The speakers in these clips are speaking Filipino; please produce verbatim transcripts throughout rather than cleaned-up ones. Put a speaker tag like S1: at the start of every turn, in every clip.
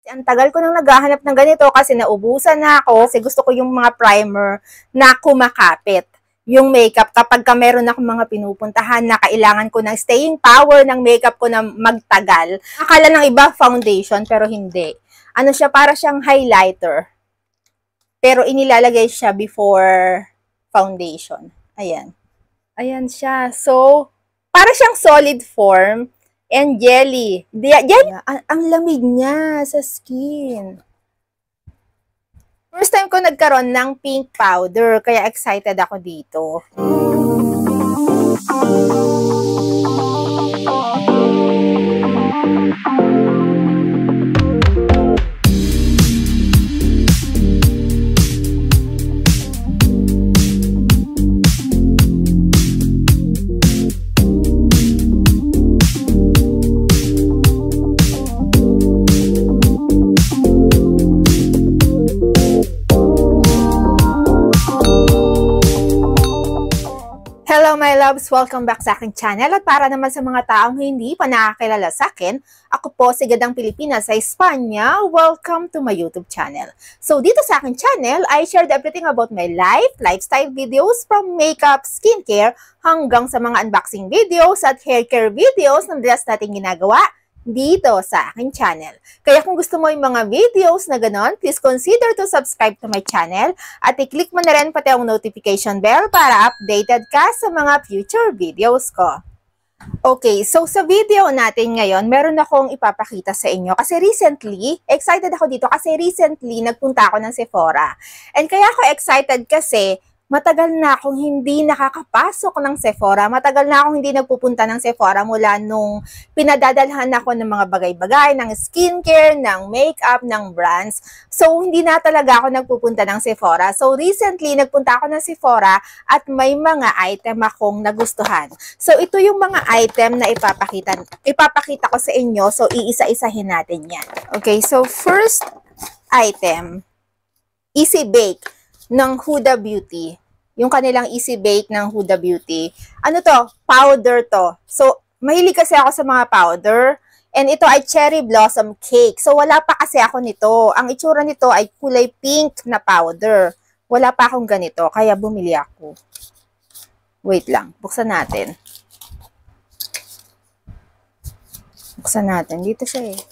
S1: Ang tagal ko nang naghahanap ng ganito kasi naubusan na ako kasi gusto ko yung mga primer na kumakapit yung makeup kapag ka meron akong mga pinupuntahan na kailangan ko ng staying power ng makeup ko na magtagal. Akala ng iba foundation pero hindi. Ano siya, para siyang highlighter. Pero inilalagay siya before foundation. Ayan. Ayan siya. So, para siyang solid form. And jelly. Jelly. Ang, ang lamig niya sa skin. First time ko nagkaroon ng pink powder, kaya excited ako dito. Hello my loves! Welcome back sa aking channel at para naman sa mga taong hindi pa nakakilala sa akin, ako po si Gadang Pilipinas sa Espanya. Welcome to my YouTube channel. So dito sa aking channel, I shared everything about my life, lifestyle videos from makeup, skincare, hanggang sa mga unboxing videos at hair care videos na madalas natin ginagawa dito sa aking channel. Kaya kung gusto mo yung mga videos na ganon, please consider to subscribe to my channel at i-click mo na rin pati ang notification bell para updated ka sa mga future videos ko. Okay, so sa video natin ngayon, meron akong ipapakita sa inyo kasi recently, excited ako dito kasi recently nagpunta ako ng Sephora. And kaya ako excited kasi matagal na akong hindi nakakapasok ng Sephora. Matagal na akong hindi nagpupunta ng Sephora mula nung pinadadalhan ako ng mga bagay-bagay, ng skincare, ng makeup, ng brands. So, hindi na talaga ako nagpupunta ng Sephora. So, recently, nagpunta ako ng Sephora at may mga item akong nagustuhan. So, ito yung mga item na ipapakita, ipapakita ko sa inyo. So, iisa-isahin natin yan. Okay, so first item, Easy Bake ng Huda Beauty. Yung kanilang Easy Bake ng Huda Beauty. Ano to? Powder to. So, mahilig kasi ako sa mga powder. And ito ay Cherry Blossom Cake. So, wala pa kasi ako nito. Ang itsura nito ay kulay pink na powder. Wala pa akong ganito. Kaya bumili ako. Wait lang. Buksan natin. Buksan natin. Dito siya eh.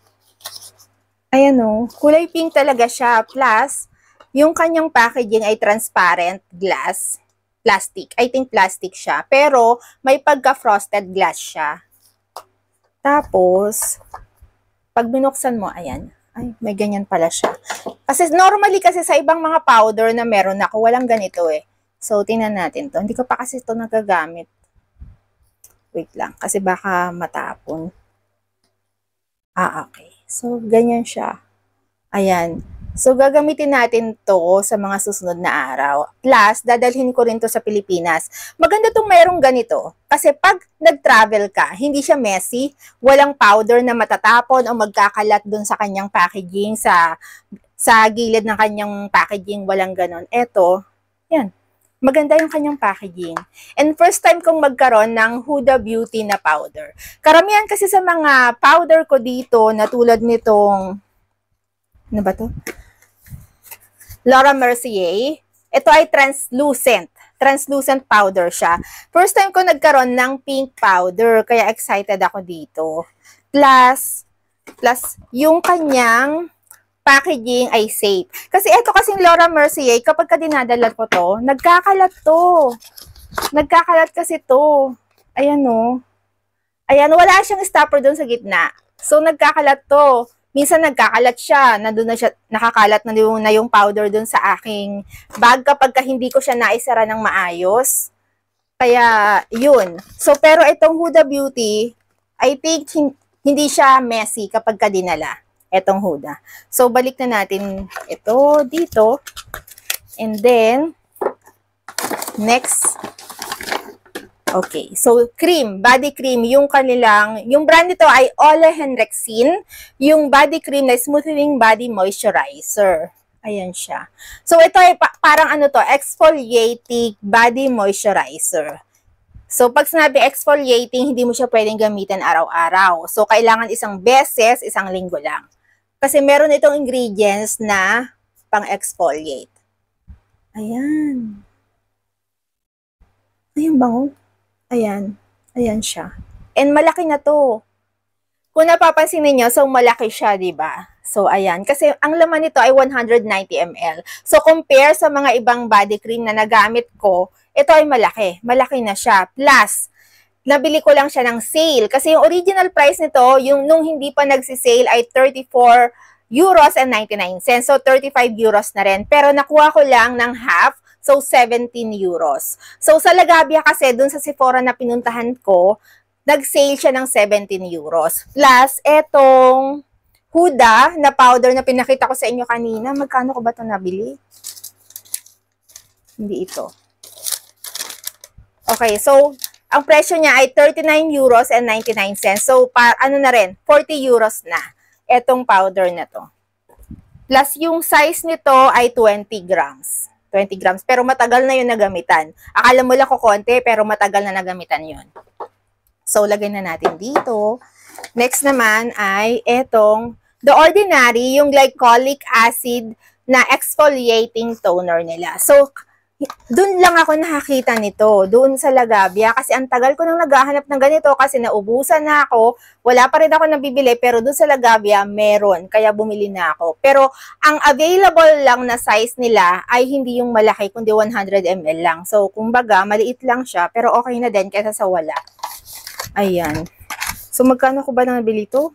S1: Ayan o. Kulay pink talaga siya. Plus, yung kanyang packaging ay transparent glass, plastic. I think plastic siya. Pero, may pagka-frosted glass siya. Tapos, pag binuksan mo, ayan. Ay, may ganyan pala siya. Kasi normally kasi sa ibang mga powder na meron ako, walang ganito eh. So, tingnan natin to. Hindi ko pa kasi ito nagagamit. Wait lang. Kasi baka matapon. Ah, okay. So, ganyan siya. Ayan. So, gagamitin natin to sa mga susunod na araw. Plus, dadalhin ko rin to sa Pilipinas. Maganda tong mayroong ganito. Kasi pag nag-travel ka, hindi siya messy. Walang powder na matatapon o magkakalat dun sa kanyang packaging, sa, sa gilid ng kanyang packaging. Walang ganon. Eto, yan. Maganda yung kanyang packaging. And first time kong magkaroon ng Huda Beauty na powder. Karamihan kasi sa mga powder ko dito, na tulad nitong, ano ba to? Laura Mercier. Ito ay translucent. Translucent powder siya. First time ko nagkaroon ng pink powder, kaya excited ako dito. Plus, plus yung kanyang packaging ay safe. Kasi ito kasing Laura Mercier, kapag ka dinadalat ko to, nagkakalat to. Nagkakalat kasi to. Ayan o. Ayan, wala siyang stopper doon sa gitna. So, nagkakalat to. Minsan nagkakalat siya, nandun na siya, nakakalat na yung, na yung powder dun sa aking bag kapag ka hindi ko siya naisara ng maayos. Kaya, yun. So, pero itong Huda Beauty, I think hindi siya messy kapag ka dinala. Itong Huda. So, balik na natin ito dito. And then, next, okay, so cream, body cream, yung kanilang, yung brand nito ay Ole Henriksen, yung body cream na smoothing body moisturizer. Ayan siya. So ito ay pa parang ano to, exfoliating body moisturizer. So pag sinabi exfoliating, hindi mo siya pwedeng gamitin araw-araw. So kailangan isang beses, isang linggo lang. Kasi meron itong ingredients na pang-exfoliate. Ayan. Ayun bango. Ayan. Ayan siya. And malaki na to. Kung napapansin niyo, so malaki siya, di ba? So, ayan. Kasi ang laman nito ay one hundred ninety milliliters. So, compare sa mga ibang body cream na nagamit ko, ito ay malaki. Malaki na siya. Plus, nabili ko lang siya ng sale. Kasi yung original price nito, yung nung hindi pa nagsisale ay thirty-four euros and ninety-nine cents. So, thirty-five euros na rin. Pero nakuha ko lang ng half. So, seventeen euros. So, sa Lagavia kasi, dun sa Sephora na pinuntahan ko, nag-sale siya ng seventeen euros. Plus, etong Huda na powder na pinakita ko sa inyo kanina. Magkano ko ba ito nabili? Hindi ito. Okay, so, ang presyo niya ay thirty-nine euros and ninety-nine cents. So, pa, ano na rin, forty euros na. Etong powder na to. Plus, yung size nito ay twenty grams. twenty grams. Pero matagal na yun nagamitan. Akala mo lang ko konti, pero matagal na nagamitan yun. So, lagay na natin dito. Next naman ay etong The Ordinary, yung glycolic acid na exfoliating toner nila. So, doon lang ako nakakita nito, doon sa Lagavia. Kasi ang tagal ko nang naghahanap ng ganito kasi naubusan na ako. Wala pa rin ako nabibili, pero doon sa Lagavia, meron. Kaya bumili na ako. Pero ang available lang na size nila ay hindi yung malaki, kundi one hundred milliliters lang. So, kumbaga, maliit lang siya, pero okay na din kaysa sa wala. Ayan. So, magkano ko ba nabili ito?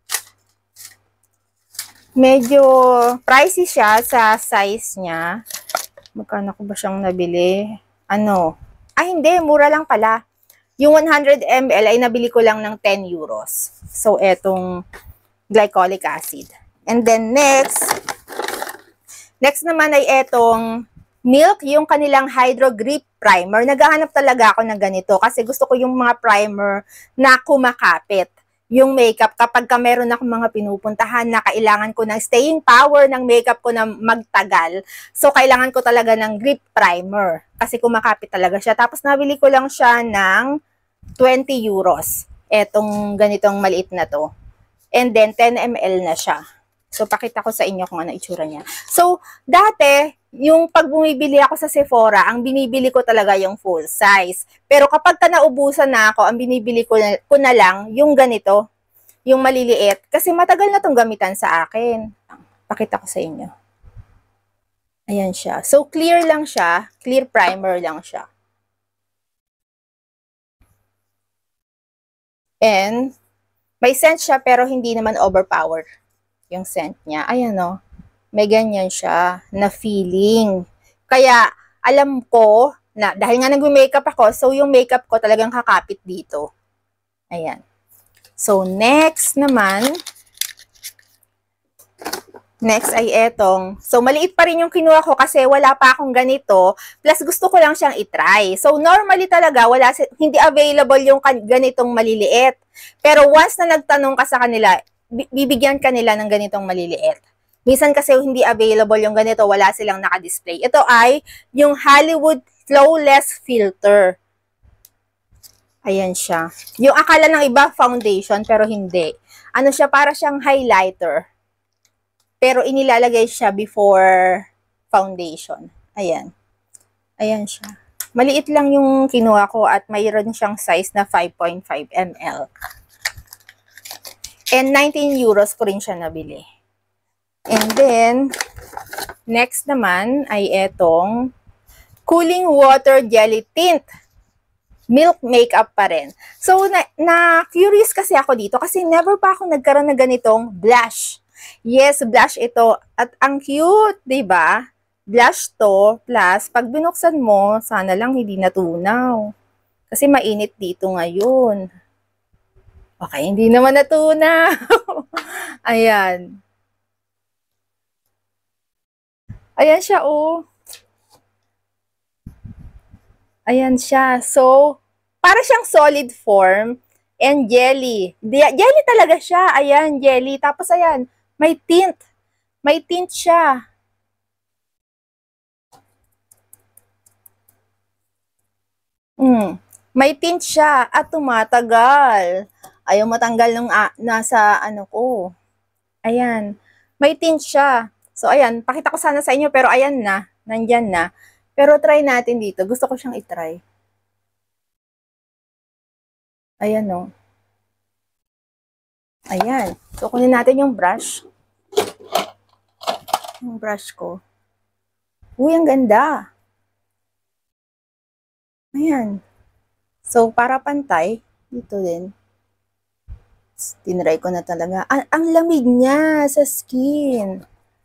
S1: Medyo pricey siya sa size niya. Magkano ko ba siyang nabili? Ano? Ay, hindi. Mura lang pala. Yung one hundred milliliters ay nabili ko lang ng ten euros. So, etong glycolic acid. And then, next, next naman ay etong Milk, yung kanilang Hydro Grip Primer. Naghahanap talaga ako ng ganito kasi gusto ko yung mga primer na kumakapit yung makeup kapag ka meron akong mga pinupuntahan na kailangan ko ng staying power ng makeup ko na magtagal. So, kailangan ko talaga ng grip primer kasi kumakapit talaga siya. Tapos, nabili ko lang siya ng twenty euros. Etong ganitong maliit na to. And then, ten milliliters na siya. So, pakita ko sa inyo kung ano itsura niya. So, dati, yung pag bumibili ako sa Sephora, ang binibili ko talaga yung full size. Pero kapag ka naubusan na ako, ang binibili ko na, ko na lang yung ganito, yung maliliit. Kasi matagal na tong gamitan sa akin. Pakita ko sa inyo. Ayan siya. So, clear lang siya. Clear primer lang siya. And, may scent siya pero hindi naman overpower yung scent niya. Ayan o. May ganyan siya na feeling. Kaya, alam ko, na dahil nga nag-makeup ako, so yung makeup ko talagang kakapit dito. Ayan. So, next naman, next ay etong, so maliit pa rin yung kinuha ko kasi wala pa akong ganito, plus gusto ko lang siyang itry. So, normally talaga, wala, hindi available yung ganitong maliliit. Pero once na nagtanong ka sa kanila, bibigyan ka nila ng ganitong maliliit. Minsan kasi hindi available yung ganito, wala silang naka-display. Ito ay yung Hollywood Flawless Filter. Ayan siya. Yung akala ng iba, foundation, pero hindi. Ano siya, para siyang highlighter. Pero inilalagay siya before foundation. Ayan. Ayan siya. Maliit lang yung kinuha ko at mayroon siyang size na five point five milliliters. And nineteen euros ko rin siya nabili. And then, next naman ay etong Cooling Water Jelly Tint. Milk makeup pa rin. So, na, na curious kasi ako dito kasi never pa ako nagkaroon ng ganitong blush. Yes, blush ito. At ang cute, diba? Blush to, plus pag binuksan mo, sana lang hindi natunaw. Kasi mainit dito ngayon. Okay, hindi naman natunaw. Ayan. Ayan siya, oh. Ayan siya. So, para siyang solid form and jelly. Jelly talaga siya. Ayan, jelly. Tapos, ayan, may tint. May tint siya. Hmm. May tint siya at tumatagal. Ayaw matanggal nung uh, nasa ano ko. Ayan. May tint siya. So, ayan. Pakita ko sana sa inyo, pero ayan na. Nandyan na. Pero try natin dito. Gusto ko siyang itry. Ayan, o. Ayan. So, kunin natin yung brush. Yung brush ko. Uy, ang ganda. Ayan. So, para pantay, dito din. Tinry ko na talaga. Ang, ang lamig niya sa skin.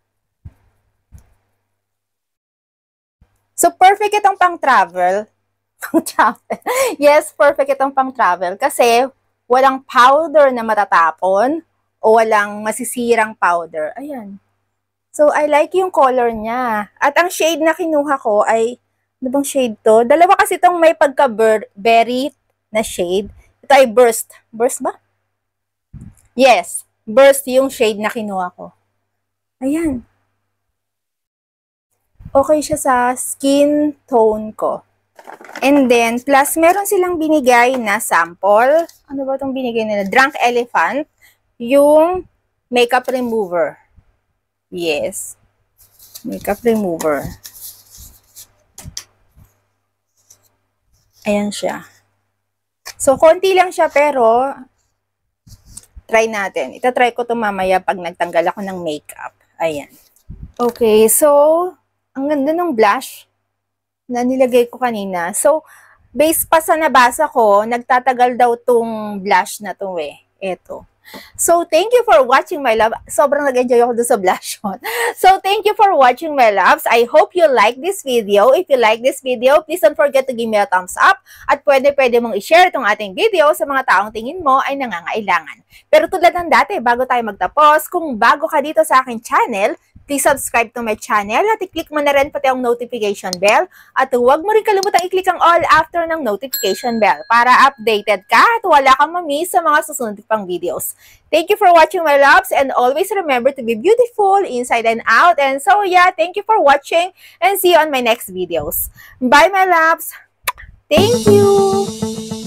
S1: So, perfect itong pang-travel. Pang-travel. Yes, perfect itong pang-travel. Kasi, walang powder na matatapon o walang masisirang powder. Ayan. So, I like yung color niya. At ang shade na kinuha ko ay, ano bang shade to? Dalawa kasi itong may pagka-berry na shade. Ito ay Burst. Burst ba? Yes. Burst yung shade na kinuha ko. Ayan. Okay siya sa skin tone ko. And then, plus, meron silang binigay na sample. Ano ba itong binigay nila? Drunk Elephant. Yung makeup remover. Yes. Makeup remover. Ayan siya. So, konti lang siya pero try natin. Ita-try ko ito mamaya pag nagtanggal ako ng makeup. Ayan. Okay, so, ang ganda ng blush na nilagay ko kanina. So, based pa sa nabasa ko, nagtatagal daw tong blush na to eh. Ito. So, thank you for watching, my love. Sobrang nag-enjoy ako doon sa blush on. So, thank you for watching, my loves. I hope you like this video. If you like this video, please don't forget to give me a thumbs up. At pwede-pwede mong i-share itong ating video sa mga taong tingin mo ay nangangailangan. Pero tulad ng dati, bago tayo magtapos, kung bago ka dito sa aking channel, please subscribe to my channel at i-click mo na rin pati ang notification bell. At huwag mo rin kalimutang i-click ang all after ng notification bell para updated ka at wala kang mamiss sa mga susunod pang videos. Thank you for watching, my loves, and always remember to be beautiful inside and out. And so yeah, thank you for watching and see you on my next videos. Bye, my loves. Thank you.